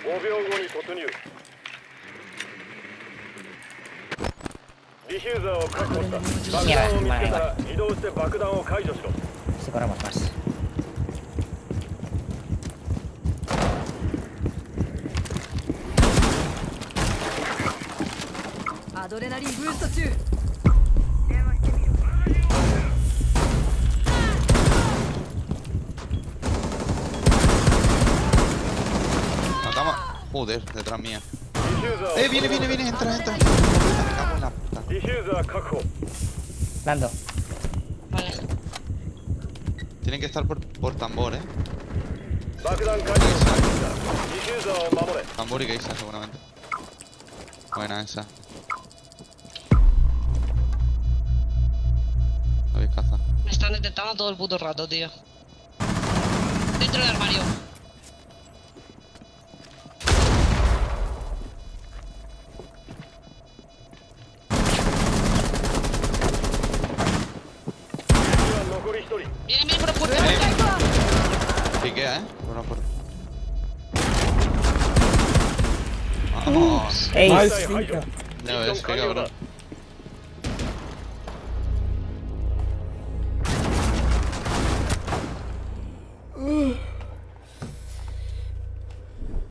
5秒後に突入。ディフューザーを確保した。爆弾を見つけたら移動して爆弾を解除しろ。 Si corremos más. Adrenaline boost 中。 Matamos. Joder, detrás mía. ディフューザー Viene, entra. Me cago en la puta. ディフューザー確保。 Dando. Vale. Tienen que estar por tambor, 爆弾解除を開始した。ディフューザーを守れ。 Tambor y Geisha, seguramente. Buena esa. Habéis caza. Me están detectando todo el puto rato, tío. Dentro del armario. Viene por la puerta. Piquea, por la puerta. Vamos. ¡Ey! Ya ves, qué cabrón.